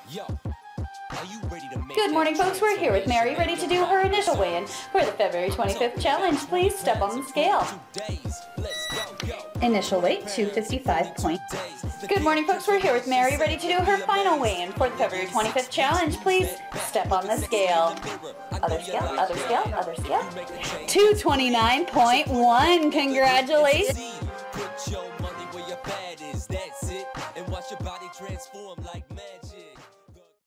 Good morning, folks. We're here with Mary, ready to do her initial weigh-in for the February 25th challenge. Please step on the scale. Initial weight, 255 points. Good morning, folks. We're here with Mary, ready to do her final weigh-in for the February 25th challenge. Please step on the scale. Other scale, other scale, other scale. 229.1. Congratulations.